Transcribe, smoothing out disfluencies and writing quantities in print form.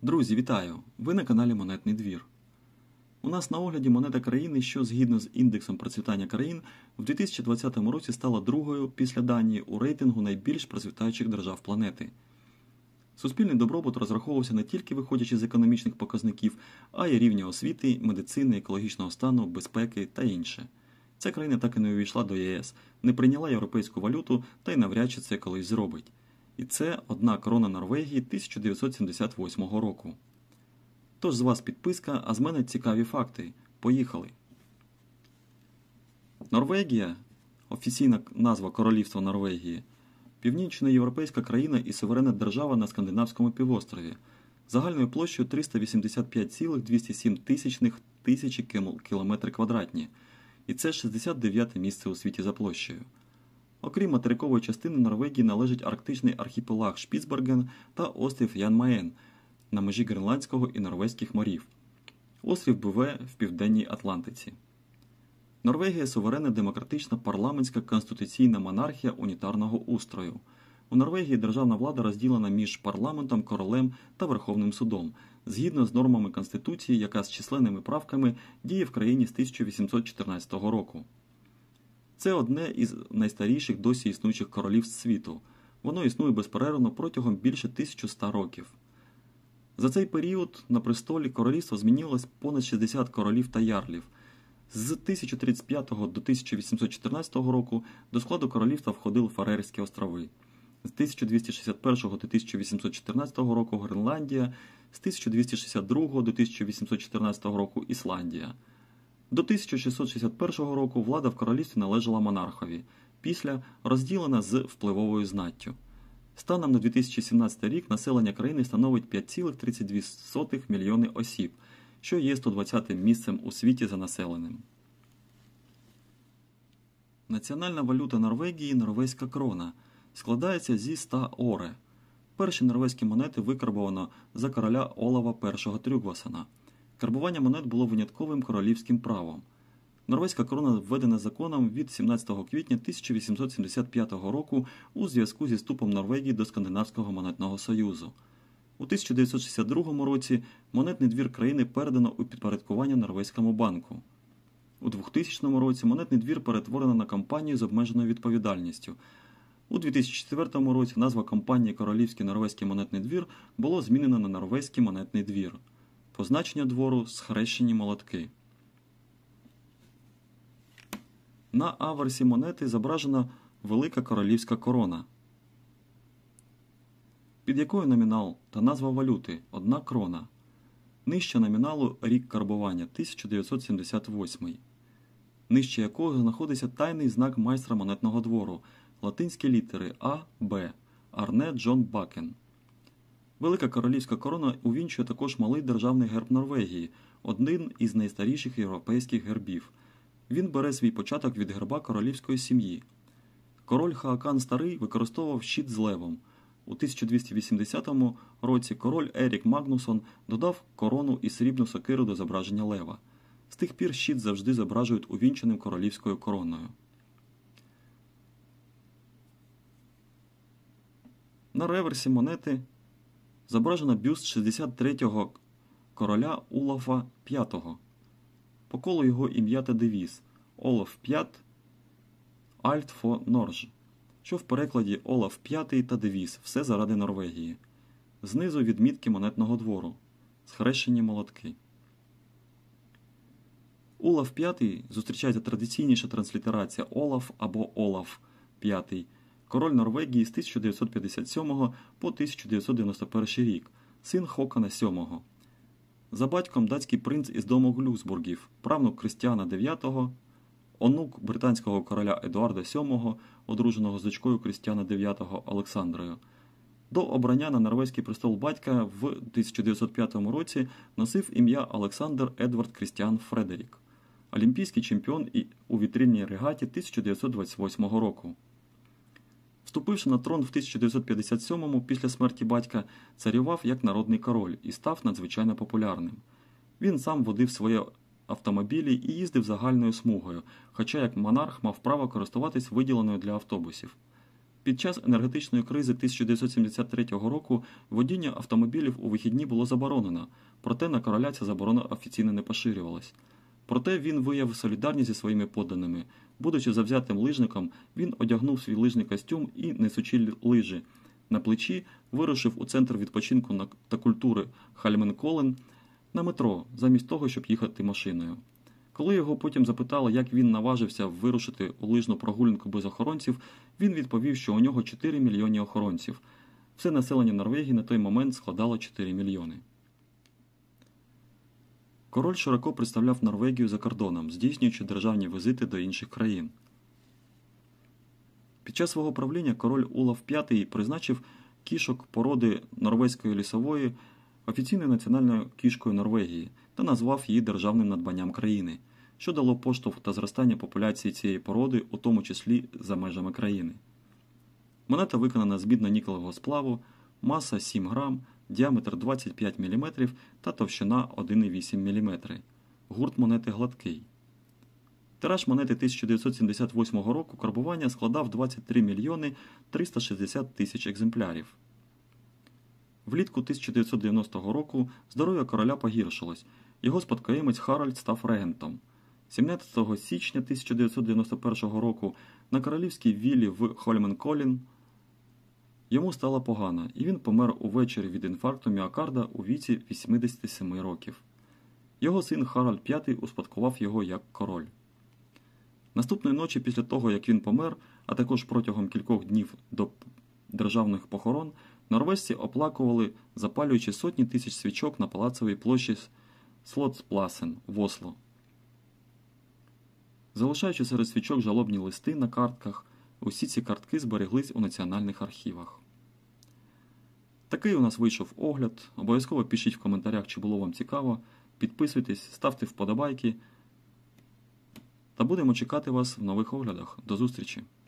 Друзі, вітаю! Ви на каналі Монетний двір. У нас на огляді монета країни, що згідно з індексом процвітання країн в 2020 році стала другою після Данії у рейтингу найбільш процвітаючих держав планети. Суспільний добробут розраховувався не тільки виходячи з економічних показників, а й рівня освіти, медицини, екологічного стану, безпеки та інше. Ця країна так і не увійшла до ЄС, не прийняла європейську валюту та й навряд чи це колись зробить. І це одна корона Норвегії 1978 року. Тож з вас підписка, а з мене цікаві факти. Поїхали! Норвегія, офіційна назва Королівства Норвегії, північноєвропейська країна і суверенна держава на Скандинавському півострові, загальною площею 385,207 тисячі кілометри квадратні, і це 69-те місце у світі за площею. Окрім материкової частини Норвегії належить арктичний архіпелаг Шпіцберген та острів Ян Маєн на межі Гренландського і Норвезьких морів. Острів Буве в Південній Атлантиці. Норвегія – суверенна демократична парламентська конституційна монархія унітарного устрою. У Норвегії державна влада розділена між парламентом, королем та Верховним судом, згідно з нормами Конституції, яка з численними правками діє в країні з 1814 року. Це одне із найстаріших досі існуючих королівств світу. Воно існує безперервно протягом більше 1100 років. За цей період на престолі королівства змінилось понад 60 королів та ярлів. З 1035 до 1814 року до складу королівства входили Фарерські острови. З 1261 до 1814 року Гренландія, з 1262 до 1814 року Ісландія. До 1661 року влада в королівстві належала монархові, після розділена з впливовою знаттю. Станом на 2017 рік населення країни становить 5,32 мільйони осіб, що є 120-тим місцем у світі за населенням. Національна валюта Норвегії – норвезька крона. Складається зі 100 оре. Перші норвезькі монети викарбовано за короля Олава І Трюгвасона. Карбування монет було винятковим королівським правом. Норвезька крона введена законом від 17 квітня 1875 року у зв'язку зі вступом Норвегії до Скандинавського монетного союзу. У 1962 році монетний двір країни передано у підпорядкування Норвезькому банку. У 2000 році монетний двір перетворено на компанію з обмеженою відповідальністю. У 2004 році назва компанії Королівський норвезький монетний двір було змінено на Норвезький монетний двір. Позначення двору – схрещені молотки. На аверсі монети зображена велика королівська корона, під якою номінал та назва валюти – 1 крона. Нижче номіналу рік карбування – 1978, нижче якого знаходиться тайний знак майстра монетного двору – латинські літери А, Б, Арне Джон Бакен. Велика королівська корона увінчує також малий державний герб Норвегії, один із найстаріших європейських гербів. Він бере свій початок від герба королівської сім'ї. Король Хаакан Старий використовував щит з левом. У 1280 році король Ерік Магнусон додав корону і срібну сокиру до зображення лева. З тих пір щит завжди зображують увінченим королівською короною. На реверсі монети зображено бюст 63-го короля Олафа V. По колу його ім'я та девіз «Олаф V – Alt for Norge», що в перекладі «Олаф V та девіз – все заради Норвегії». Знизу відмітки монетного двору – схрещені молотки. Олаф V зустрічається традиційніша транслітерація Олаф або Олаф V, король Норвегії з 1957 по 1991 рік, син Хокана VII. За батьком датський принц із дому Глюсбургів, правнук Крістіана IX, онук британського короля Едуарда VII, одруженого з дочкою Крістіана IX Олександрою. До обрання на норвезький престол батька в 1905 році носив ім'я Олександр Едвард Крістіан Фредерік, олімпійський чемпіон у вітрильній регаті 1928 року. Вступивши на трон в 1957-му після смерті батька, царював як народний король і став надзвичайно популярним. Він сам водив свої автомобілі і їздив загальною смугою, хоча як монарх мав право користуватись виділеною для автобусів. Під час енергетичної кризи 1973 року водіння автомобілів у вихідні було заборонено, проте на короля ця заборона офіційно не поширювалась. Проте він виявив солідарність зі своїми подданими. Будучи завзятим лижником, він одягнув свій лижний костюм і, несучи лижі на плечі, вирушив у центр відпочинку та культури Хальменколен на метро, замість того, щоб їхати машиною. Коли його потім запитали, як він наважився вирушити у лижну прогулянку без охоронців, він відповів, що у нього 4 мільйони охоронців. Все населення Норвегії на той момент складало 4 мільйони. Король широко представляв Норвегію за кордоном, здійснюючи державні візити до інших країн. Під час свого правління король Олаф V призначив кішок породи норвезької лісової офіційною національною кішкою Норвегії та назвав її державним надбанням країни, що дало поштовх та зростання популяції цієї породи, у тому числі за межами країни. Монета виконана з мідно-нікелевого сплаву, маса 7 грам, діаметр 25 мм та товщина 1,8 мм. Гурт монети гладкий. Тираж монети 1978 року карбування складав 23 мільйони 360 тисяч екземплярів. Влітку 1990 року здоров'я короля погіршилось. Його спадкоємець Харальд став регентом. 17 січня 1991 року на королівській віллі в Хольменколлен йому стало погано, і він помер увечері від інфаркту міокарда у віці 87 років. Його син Харальд V успадкував його як король. Наступної ночі після того, як він помер, а також протягом кількох днів до державних похорон, норвежці оплакували, запалюючи сотні тисяч свічок на палацовій площі Слотспласен в Осло. Залишаючи серед свічок жалобні листи на картках, усі ці картки збереглись у національних архівах. Такий у нас вийшов огляд. Обов'язково пишіть в коментарях, чи було вам цікаво. Підписуйтесь, ставте вподобайки. Та будемо чекати вас в нових оглядах. До зустрічі!